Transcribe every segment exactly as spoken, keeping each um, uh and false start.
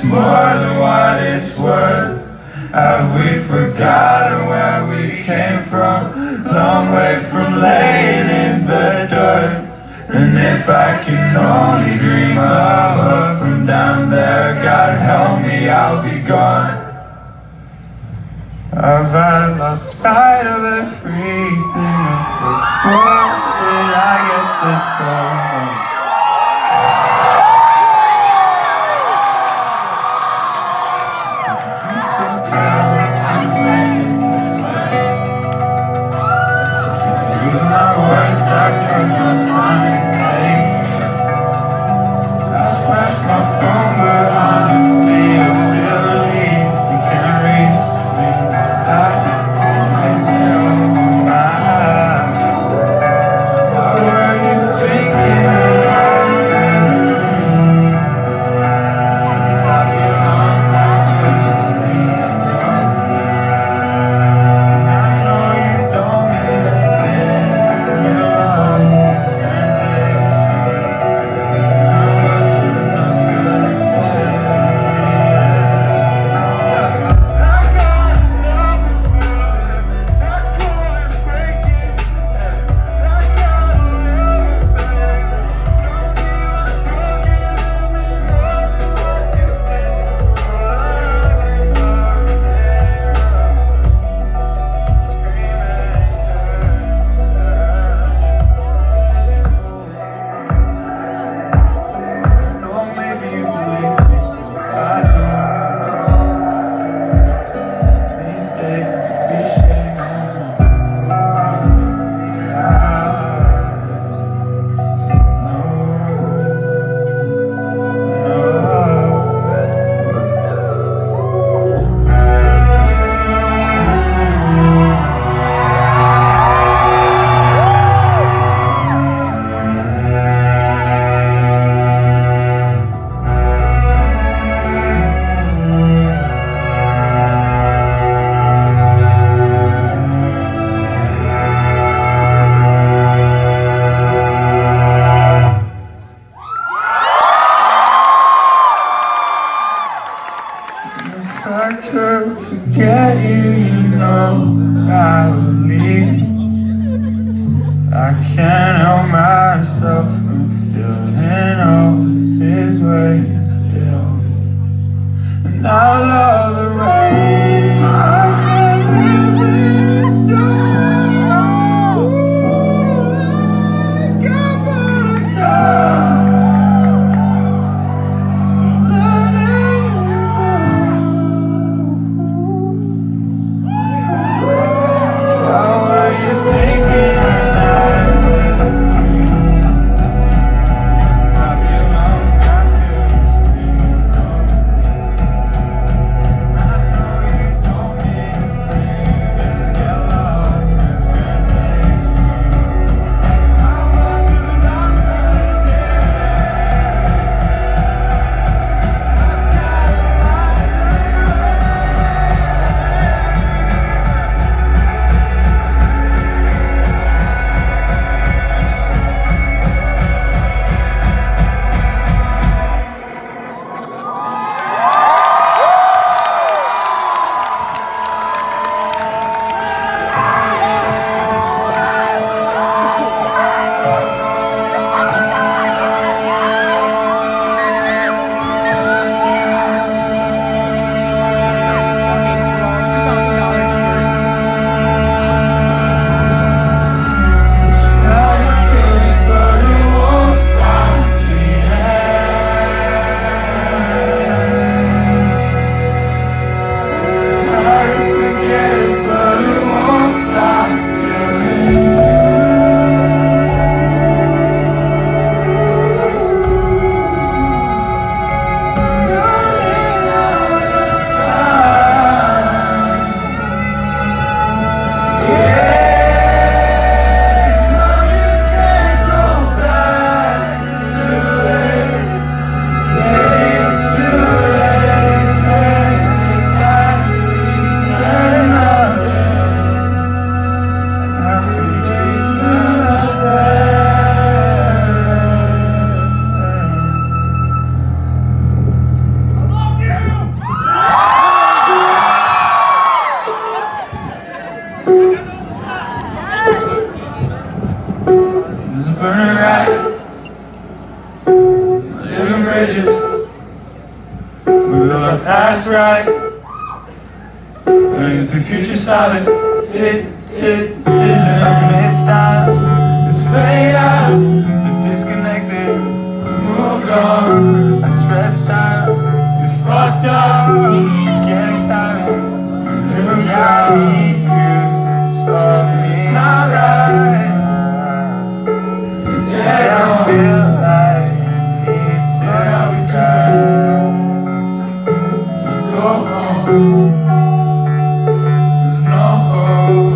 it's more than what it's worth. Have we forgotten where we came from? Long way from laying in the dirt. And if I can only dream of her from down there, God help me, I'll be gone. Have I lost sight of everything I've worked for? Did I get this wrong? If I could forget you, you know I would leave. I can't help myself from feeling all this his way still. And I love the rain. I can't live in this storm. Ooh, I got what I got. Will our past right? Learning through future silence. Sit, sit, citizen of missed times. Just fade out, disconnected, moved on. I stressed out, you fucked up, getting excited. New guy, it's not right. Yeah, I feel like it's how we try. Just go home. There's no hope.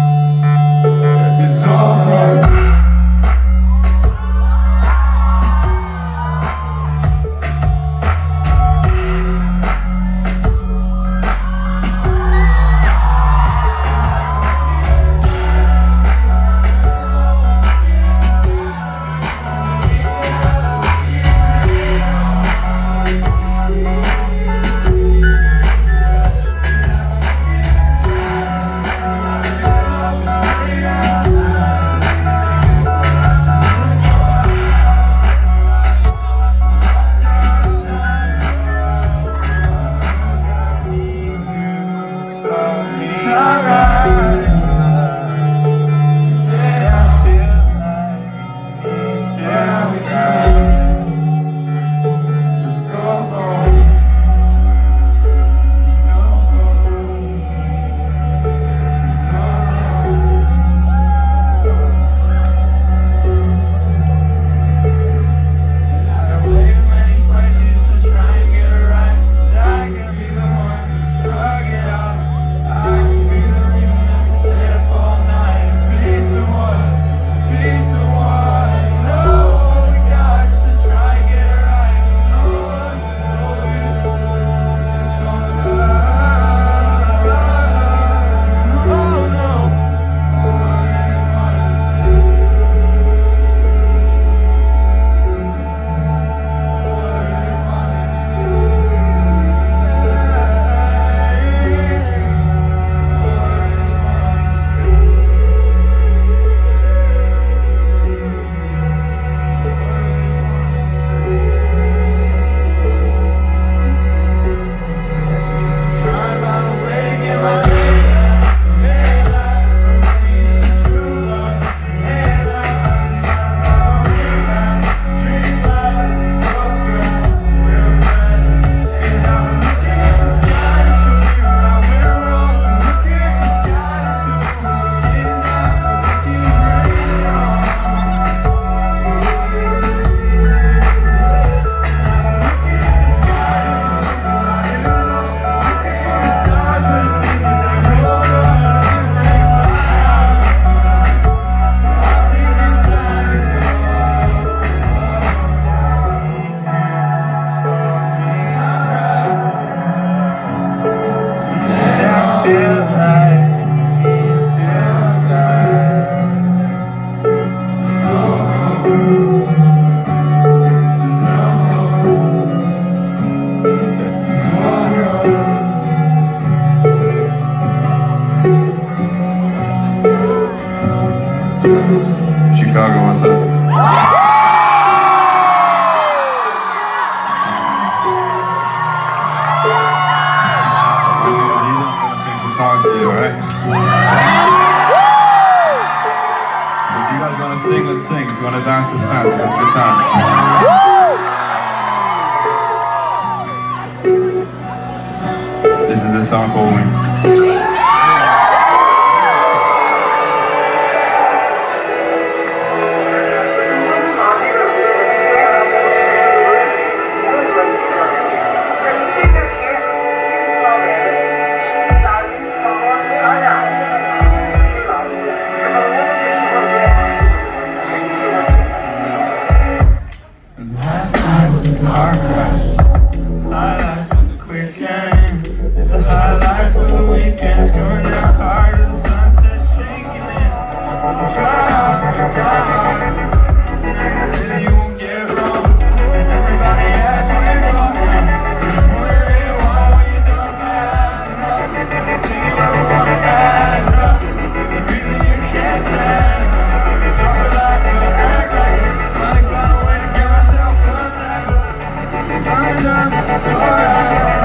It's all wrong. Chicago, what's up? I'm gonna sing some songs for you, alright? If you guys wanna sing, let's sing. If you wanna dance, let's dance. Have a good time. This is a song called Wings. Highlights on the quick end. The highlight for the weekends. Going out hard to the sunset, shaking it. Try to forget. Night say you won't get wrong. Everybody asks where you're going. What do you want when you don't have enough? Everything you ever want to add up. The reason you can't stand. Talk a lot, but act like it. Finally found a way to get myself untangled. I'm done, it's alright.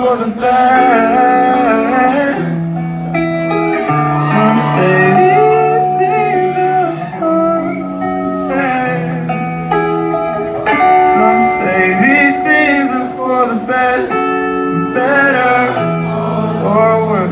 for the best. Some say these things are for the best. Some say these things are for the best, for better or worse.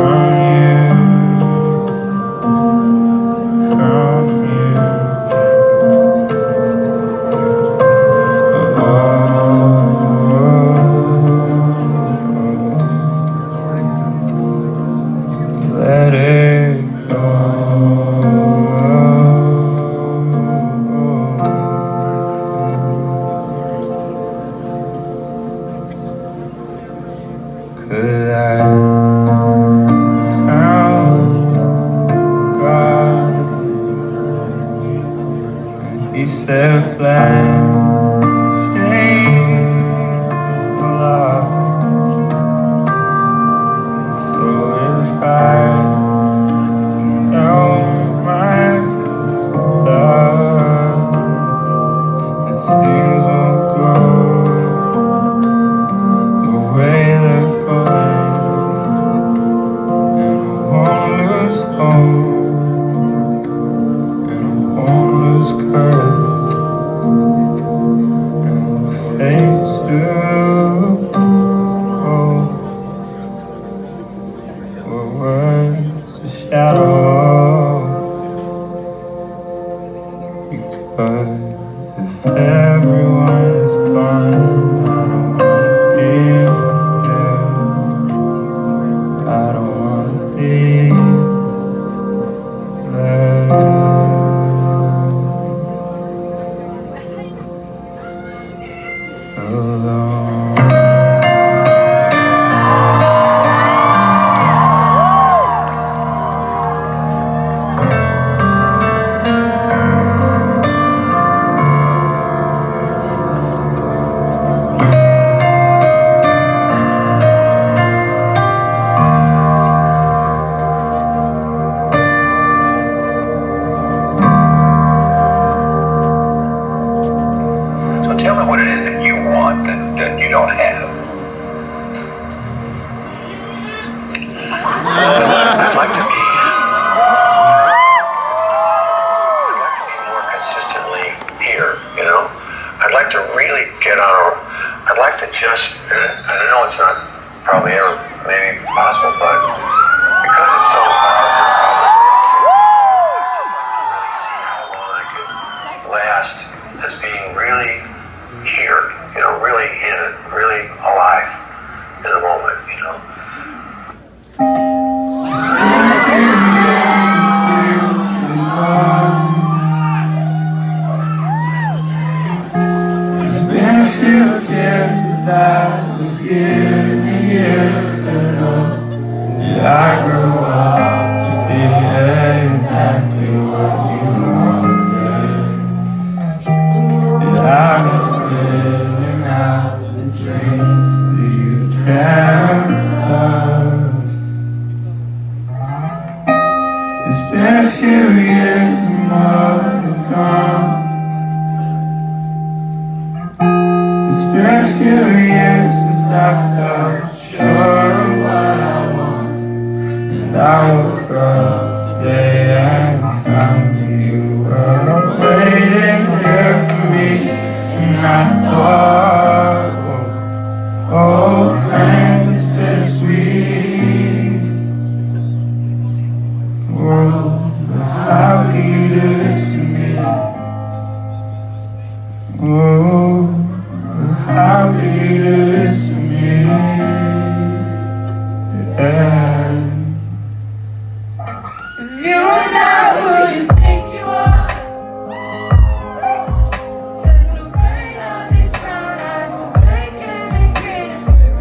He said plans change a lot. So if I know my love, then things will go the way they're going, and I won't lose hope, and I won't lose courage. Fade to go where words a shadow, because if everyone is gone, I don't wanna be there. I don't wanna be there. Alone. So tell me what it is that you want that, that you don't have. I'd like to be I'd like to be more consistently here, you know? I'd like to really get on a I'd like to just and I know it's not probably ever maybe possible, but because it's so hard, how long I can last as being really here, you know, really in it, really alive in the moment, you know. It's been a few years, but that was years and years ago. Did I grow up to be exactly what you wanted? Did I living out the dreams that you dreamt of? It's been a few years and more to come. It's been a few years since I felt sure of what I want, and I woke up today and found you were waiting here for me. And I thought, oh, oh friend, it's bittersweet. Oh, how could you do this to me? Oh, how could you do this to me? Yeah. 'Cause you are not who you think you are. There's no pain on these brown eyes, no bacon and green. It's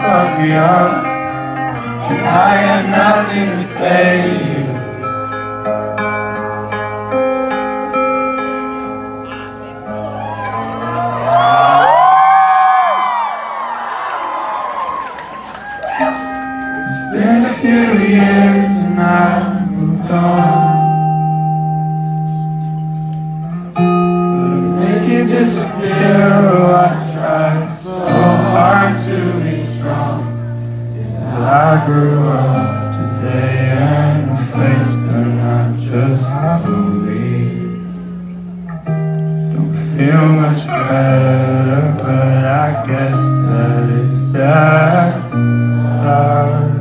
fucked me up, and I had nothing to say to you. It's been a few years and I moved on. Couldn't make it disappear, oh I tried so hard to be strong. Yeah, I grew up today and my face turned out just lonely. Don't feel much better, but I guess that it's just time.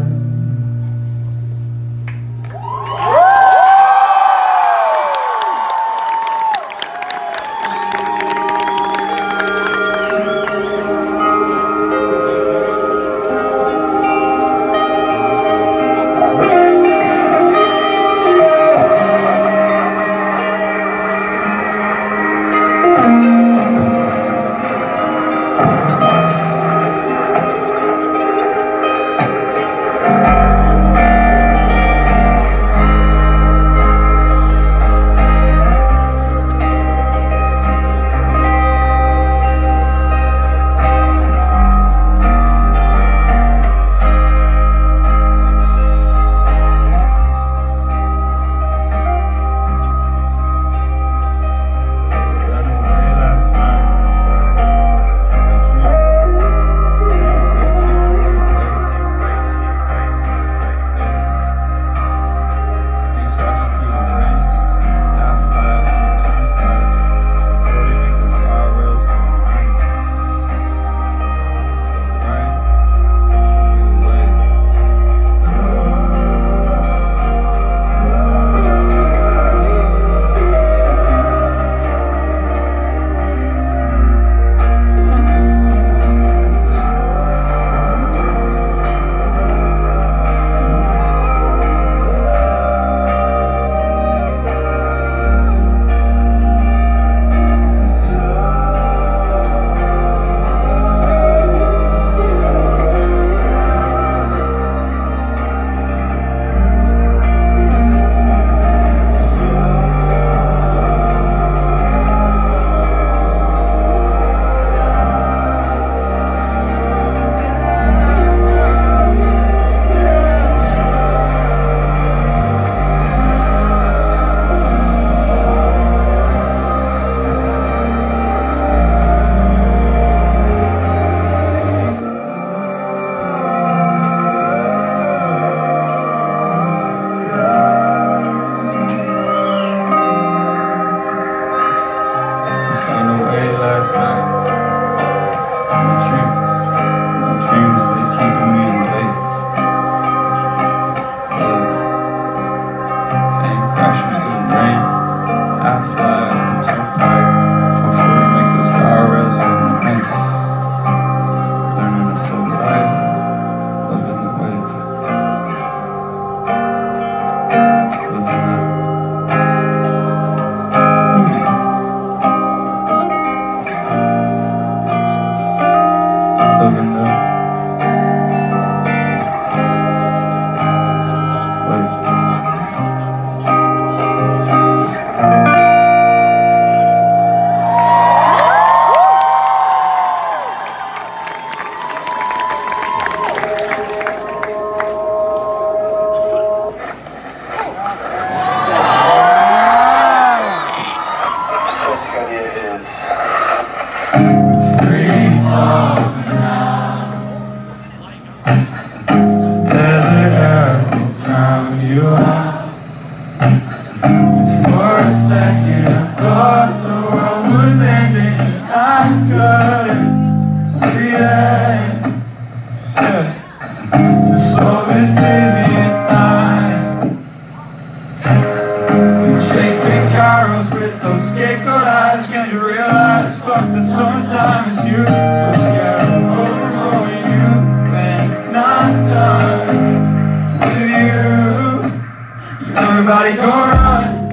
Everybody go run,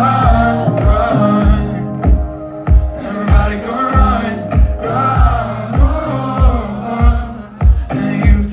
run, run. Everybody go run, run, run. And you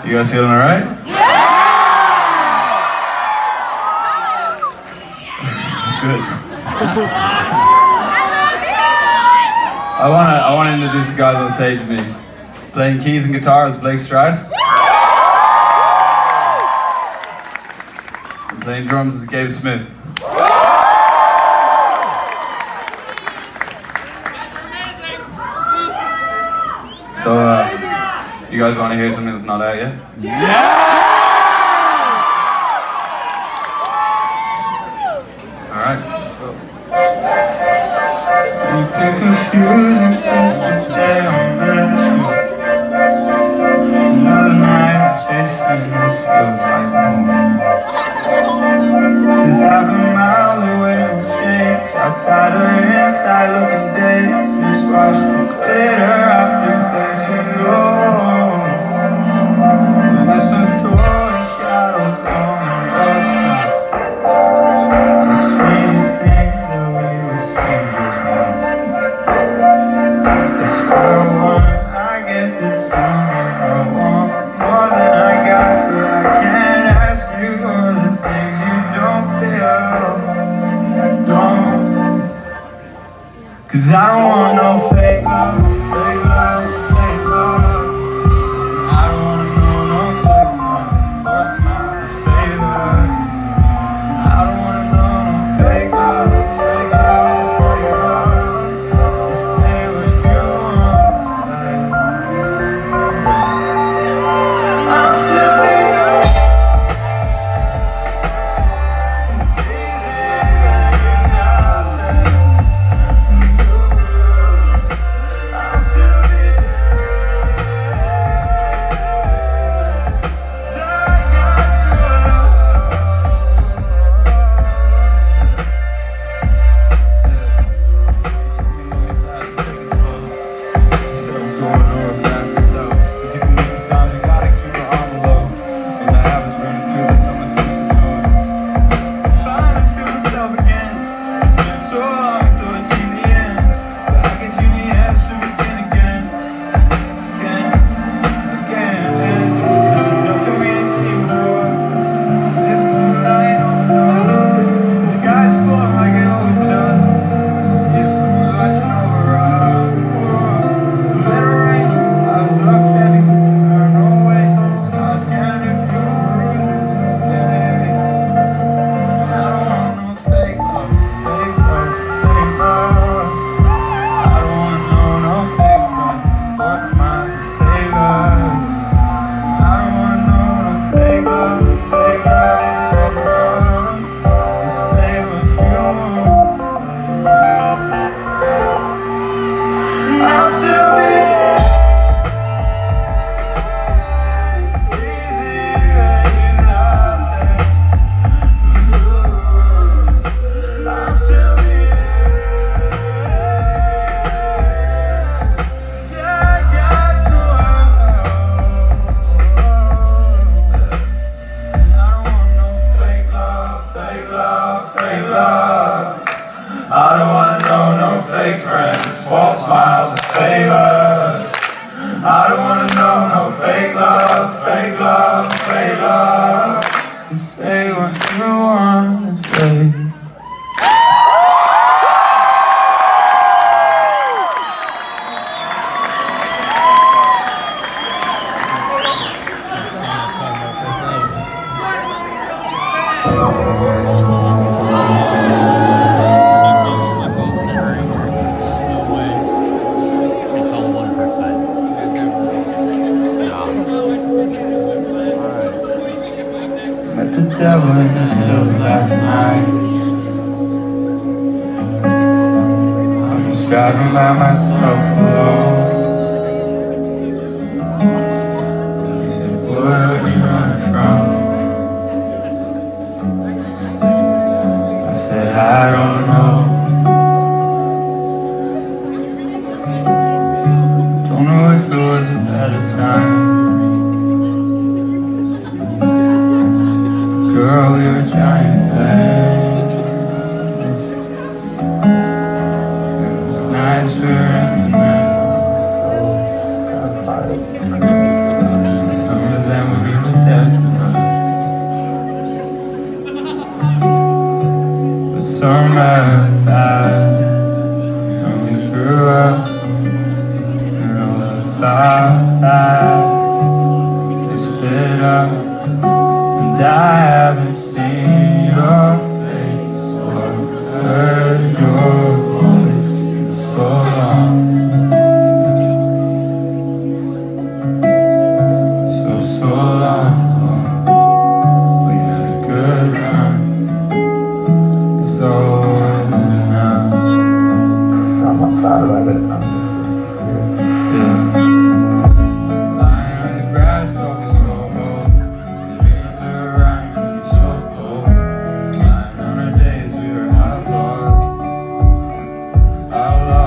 You guys feeling alright? That's good. I wanna I wanna introduce the guys on stage with me. Playing keys and guitar is Blake Strauss. And playing drums is Gabe Smith. So, uh, you guys want to hear something that's not out yet? Yes! Alright, let's go. You've been confusing since the day I met you. Another night chasing this feels like home. Since I've been miles away, no change. Outside or inside, looking dazed. Just watch the glitter off your face and go. When there's some throwing shadows going lost. The strangest thing that we were strangers once. The square one, I guess it's something I want more than I got, but I can't ask you for the things you don't feel. Don't. Cause I don't want no fake love, fake love, fake love. I don't wanna know no fake friends, or smiles or favors. I don't wanna know no fake love, fake love, fake love. Just stay with you honestly. I'll still be yours. It's easy when you're not there. I'll still be friends, false smiles and favors. I don't wanna know no fake love, fake love, fake love. Just say what you want to say. Met the devil in the hills last night. I was driving by myself alone. He said, boy, where you running from? I said, I don't know. Don't know if it was a better time. Girl, you're giants then. And this nights were infinite. Summers and we're not sad about it. I'm just, it's weird. Yeah. Lying on the grass, walking so cold. Living under a rhyme, it's so cold. Lying on our days, we were outlaws. Outlaws.